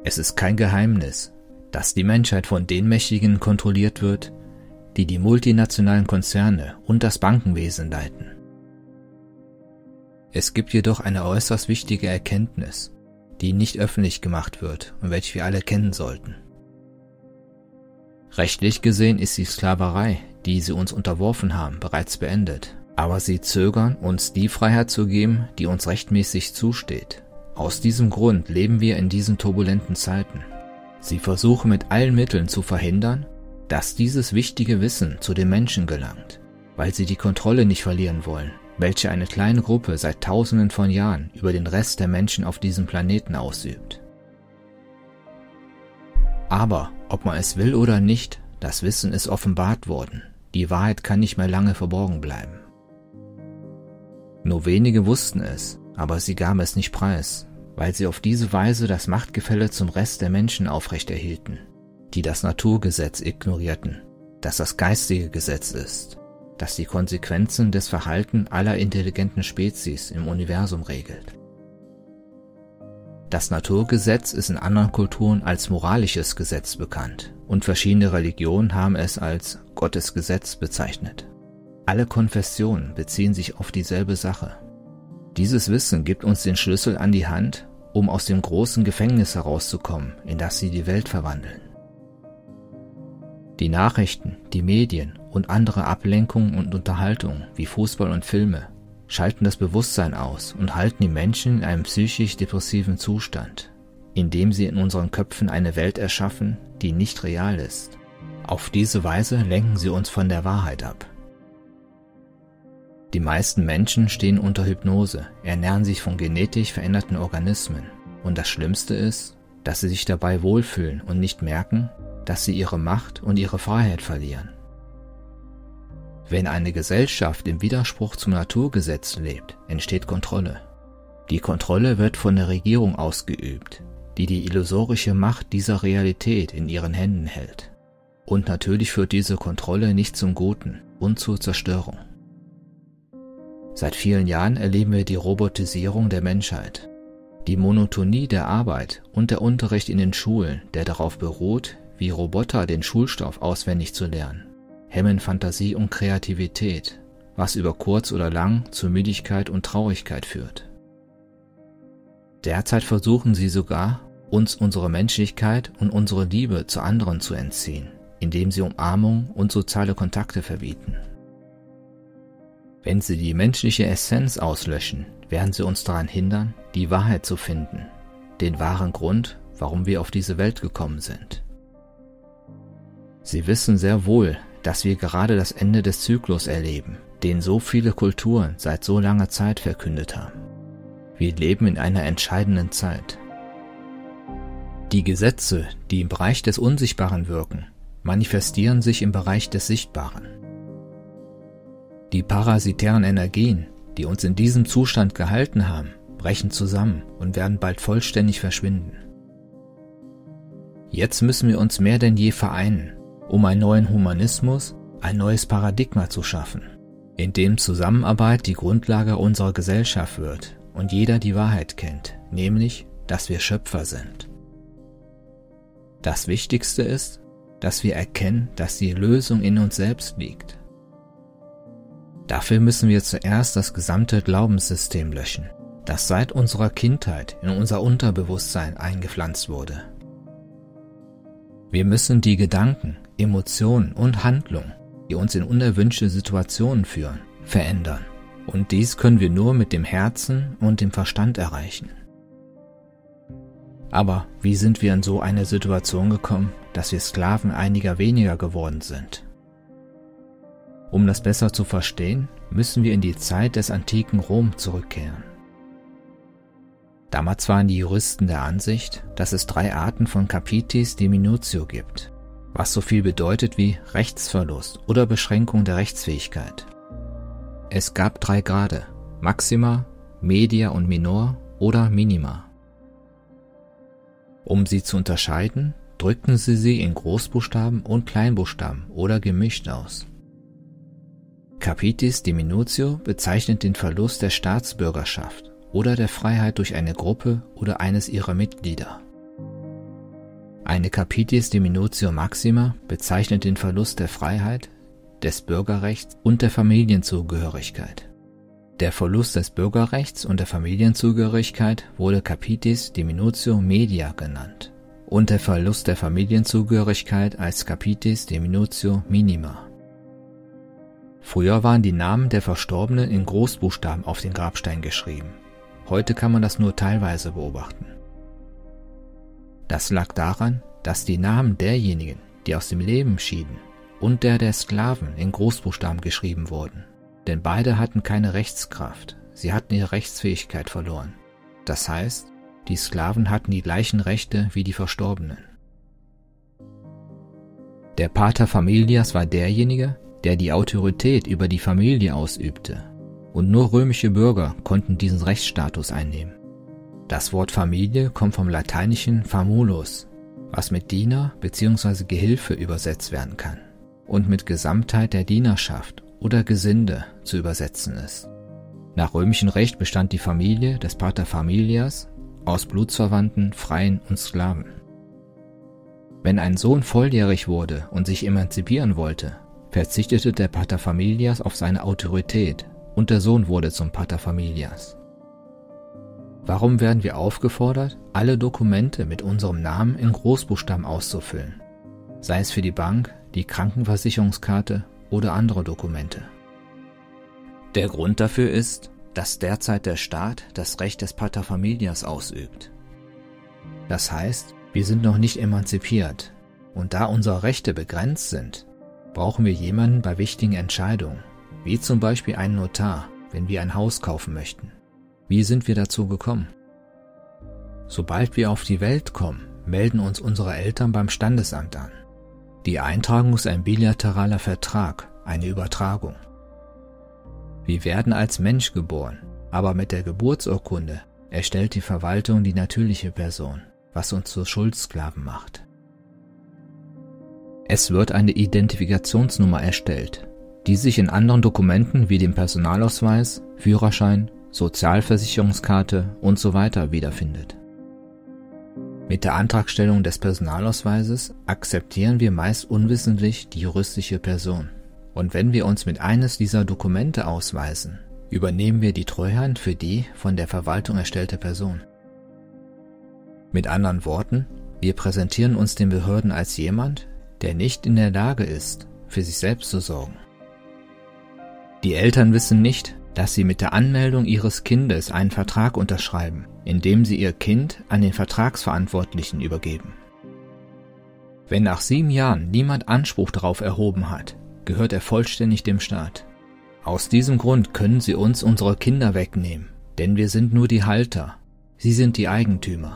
Es ist kein Geheimnis, dass die Menschheit von den Mächtigen kontrolliert wird, die die multinationalen Konzerne und das Bankenwesen leiten. Es gibt jedoch eine äußerst wichtige Erkenntnis, die nicht öffentlich gemacht wird und welche wir alle kennen sollten. Rechtlich gesehen ist die Sklaverei, die sie uns unterworfen haben, bereits beendet, aber sie zögern, uns die Freiheit zu geben, die uns rechtmäßig zusteht. Aus diesem Grund leben wir in diesen turbulenten Zeiten. Sie versuchen mit allen Mitteln zu verhindern, dass dieses wichtige Wissen zu den Menschen gelangt, weil sie die Kontrolle nicht verlieren wollen, welche eine kleine Gruppe seit Tausenden von Jahren über den Rest der Menschen auf diesem Planeten ausübt. Aber, ob man es will oder nicht, das Wissen ist offenbart worden. Die Wahrheit kann nicht mehr lange verborgen bleiben. Nur wenige wussten es, aber sie gaben es nicht preis, weil sie auf diese Weise das Machtgefälle zum Rest der Menschen aufrechterhielten, die das Naturgesetz ignorierten, das das geistige Gesetz ist, das die Konsequenzen des Verhaltens aller intelligenten Spezies im Universum regelt. Das Naturgesetz ist in anderen Kulturen als moralisches Gesetz bekannt und verschiedene Religionen haben es als Gottes Gesetz bezeichnet. Alle Konfessionen beziehen sich auf dieselbe Sache. Dieses Wissen gibt uns den Schlüssel an die Hand, um aus dem großen Gefängnis herauszukommen, in das sie die Welt verwandeln. Die Nachrichten, die Medien und andere Ablenkungen und Unterhaltungen wie Fußball und Filme schalten das Bewusstsein aus und halten die Menschen in einem psychisch-depressiven Zustand, indem sie in unseren Köpfen eine Welt erschaffen, die nicht real ist. Auf diese Weise lenken sie uns von der Wahrheit ab. Die meisten Menschen stehen unter Hypnose, ernähren sich von genetisch veränderten Organismen und das Schlimmste ist, dass sie sich dabei wohlfühlen und nicht merken, dass sie ihre Macht und ihre Freiheit verlieren. Wenn eine Gesellschaft im Widerspruch zum Naturgesetz lebt, entsteht Kontrolle. Die Kontrolle wird von der Regierung ausgeübt, die die illusorische Macht dieser Realität in ihren Händen hält. Und natürlich führt diese Kontrolle nicht zum Guten und zur Zerstörung. Seit vielen Jahren erleben wir die Robotisierung der Menschheit. Die Monotonie der Arbeit und der Unterricht in den Schulen, der darauf beruht, wie Roboter den Schulstoff auswendig zu lernen, hemmen Fantasie und Kreativität, was über kurz oder lang zu Müdigkeit und Traurigkeit führt. Derzeit versuchen sie sogar, uns unsere Menschlichkeit und unsere Liebe zu anderen zu entziehen, indem sie Umarmung und soziale Kontakte verbieten. Wenn sie die menschliche Essenz auslöschen, werden sie uns daran hindern, die Wahrheit zu finden, den wahren Grund, warum wir auf diese Welt gekommen sind. Sie wissen sehr wohl, dass wir gerade das Ende des Zyklus erleben, den so viele Kulturen seit so langer Zeit verkündet haben. Wir leben in einer entscheidenden Zeit. Die Gesetze, die im Bereich des Unsichtbaren wirken, manifestieren sich im Bereich des Sichtbaren. Die parasitären Energien, die uns in diesem Zustand gehalten haben, brechen zusammen und werden bald vollständig verschwinden. Jetzt müssen wir uns mehr denn je vereinen, um einen neuen Humanismus, ein neues Paradigma zu schaffen, in dem Zusammenarbeit die Grundlage unserer Gesellschaft wird und jeder die Wahrheit kennt, nämlich, dass wir Schöpfer sind. Das Wichtigste ist, dass wir erkennen, dass die Lösung in uns selbst liegt. Dafür müssen wir zuerst das gesamte Glaubenssystem löschen, das seit unserer Kindheit in unser Unterbewusstsein eingepflanzt wurde. Wir müssen die Gedanken, Emotionen und Handlungen, die uns in unerwünschte Situationen führen, verändern. Und dies können wir nur mit dem Herzen und dem Verstand erreichen. Aber wie sind wir in so eine Situation gekommen, dass wir Sklaven einiger weniger geworden sind? Um das besser zu verstehen, müssen wir in die Zeit des antiken Rom zurückkehren. Damals waren die Juristen der Ansicht, dass es 3 Arten von Capitis diminutio gibt, was so viel bedeutet wie Rechtsverlust oder Beschränkung der Rechtsfähigkeit. Es gab 3 Grade, Maxima, Media und Minor oder Minima. Um sie zu unterscheiden, drückten sie in Großbuchstaben und Kleinbuchstaben oder gemischt aus. Capitis diminutio bezeichnet den Verlust der Staatsbürgerschaft oder der Freiheit durch eine Gruppe oder eines ihrer Mitglieder. Eine Capitis diminutio maxima bezeichnet den Verlust der Freiheit, des Bürgerrechts und der Familienzugehörigkeit. Der Verlust des Bürgerrechts und der Familienzugehörigkeit wurde Capitis diminutio media genannt und der Verlust der Familienzugehörigkeit als Capitis diminutio minima. Früher waren die Namen der Verstorbenen in Großbuchstaben auf den Grabstein geschrieben. Heute kann man das nur teilweise beobachten. Das lag daran, dass die Namen derjenigen, die aus dem Leben schieden, und der Sklaven in Großbuchstaben geschrieben wurden. Denn beide hatten keine Rechtskraft, sie hatten ihre Rechtsfähigkeit verloren. Das heißt, die Sklaven hatten die gleichen Rechte wie die Verstorbenen. Der Pater Familias war derjenige, der die Autorität über die Familie ausübte, und nur römische Bürger konnten diesen Rechtsstatus einnehmen. Das Wort Familie kommt vom lateinischen famulus, was mit Diener bzw. Gehilfe übersetzt werden kann und mit Gesamtheit der Dienerschaft oder Gesinde zu übersetzen ist. Nach römischem Recht bestand die Familie des Pater Familias aus Blutsverwandten, Freien und Sklaven. Wenn ein Sohn volljährig wurde und sich emanzipieren wollte, verzichtete der Pater Familias auf seine Autorität und der Sohn wurde zum Pater Familias. Warum werden wir aufgefordert, alle Dokumente mit unserem Namen in Großbuchstaben auszufüllen, sei es für die Bank, die Krankenversicherungskarte oder andere Dokumente? Der Grund dafür ist, dass derzeit der Staat das Recht des Pater Familias ausübt. Das heißt, wir sind noch nicht emanzipiert und da unsere Rechte begrenzt sind, brauchen wir jemanden bei wichtigen Entscheidungen, wie zum Beispiel einen Notar, wenn wir ein Haus kaufen möchten. Wie sind wir dazu gekommen? Sobald wir auf die Welt kommen, melden uns unsere Eltern beim Standesamt an. Die Eintragung ist ein bilateraler Vertrag, eine Übertragung. Wir werden als Mensch geboren, aber mit der Geburtsurkunde erstellt die Verwaltung die natürliche Person, was uns zu Schuldsklaven macht. Es wird eine Identifikationsnummer erstellt, die sich in anderen Dokumenten wie dem Personalausweis, Führerschein, Sozialversicherungskarte usw. wiederfindet. Mit der Antragstellung des Personalausweises akzeptieren wir meist unwissentlich die juristische Person. Und wenn wir uns mit eines dieser Dokumente ausweisen, übernehmen wir die Treuhand für die von der Verwaltung erstellte Person. Mit anderen Worten, wir präsentieren uns den Behörden als jemand, der nicht in der Lage ist, für sich selbst zu sorgen. Die Eltern wissen nicht, dass sie mit der Anmeldung ihres Kindes einen Vertrag unterschreiben, in dem sie ihr Kind an den Vertragsverantwortlichen übergeben. Wenn nach 7 Jahren niemand Anspruch darauf erhoben hat, gehört er vollständig dem Staat. Aus diesem Grund können sie uns unsere Kinder wegnehmen, denn wir sind nur die Halter, sie sind die Eigentümer.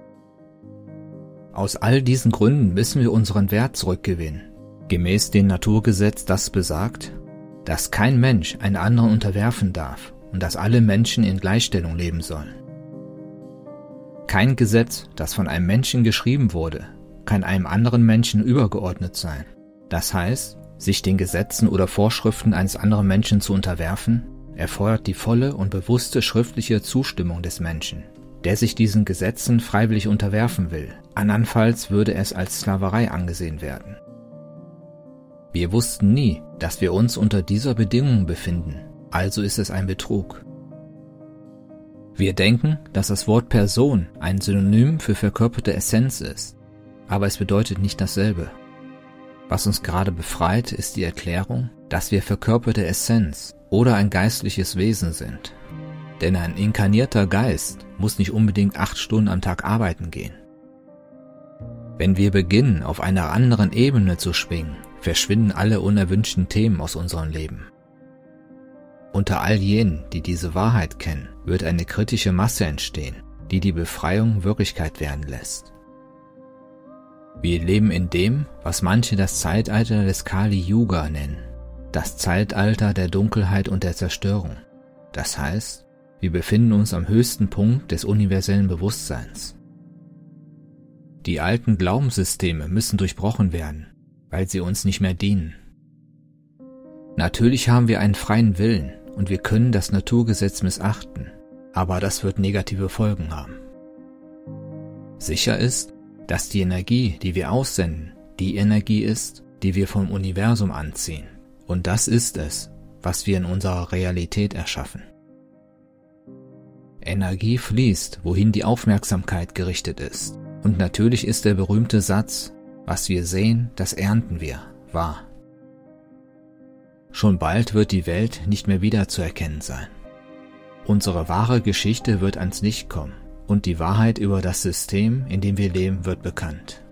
Aus all diesen Gründen müssen wir unseren Wert zurückgewinnen, gemäß dem Naturgesetz, das besagt, dass kein Mensch einen anderen unterwerfen darf und dass alle Menschen in Gleichstellung leben sollen. Kein Gesetz, das von einem Menschen geschrieben wurde, kann einem anderen Menschen übergeordnet sein. Das heißt, sich den Gesetzen oder Vorschriften eines anderen Menschen zu unterwerfen, erfordert die volle und bewusste schriftliche Zustimmung des Menschen, der sich diesen Gesetzen freiwillig unterwerfen will. Andernfalls würde es als Sklaverei angesehen werden. Wir wussten nie, dass wir uns unter dieser Bedingung befinden, also ist es ein Betrug. Wir denken, dass das Wort Person ein Synonym für verkörperte Essenz ist, aber es bedeutet nicht dasselbe. Was uns gerade befreit, ist die Erklärung, dass wir verkörperte Essenz oder ein geistliches Wesen sind. Denn ein inkarnierter Geist muss nicht unbedingt 8 Stunden am Tag arbeiten gehen. Wenn wir beginnen, auf einer anderen Ebene zu schwingen, verschwinden alle unerwünschten Themen aus unserem Leben. Unter all jenen, die diese Wahrheit kennen, wird eine kritische Masse entstehen, die die Befreiung Wirklichkeit werden lässt. Wir leben in dem, was manche das Zeitalter des Kali Yuga nennen, das Zeitalter der Dunkelheit und der Zerstörung. Das heißt, wir befinden uns am höchsten Punkt des universellen Bewusstseins. Die alten Glaubenssysteme müssen durchbrochen werden, weil sie uns nicht mehr dienen. Natürlich haben wir einen freien Willen und wir können das Naturgesetz missachten, aber das wird negative Folgen haben. Sicher ist, dass die Energie, die wir aussenden, die Energie ist, die wir vom Universum anziehen. Und das ist es, was wir in unserer Realität erschaffen. Energie fließt, wohin die Aufmerksamkeit gerichtet ist. Und natürlich ist der berühmte Satz, was wir sehen, das ernten wir, wahr. Schon bald wird die Welt nicht mehr wiederzuerkennen sein. Unsere wahre Geschichte wird ans Licht kommen und die Wahrheit über das System, in dem wir leben, wird bekannt.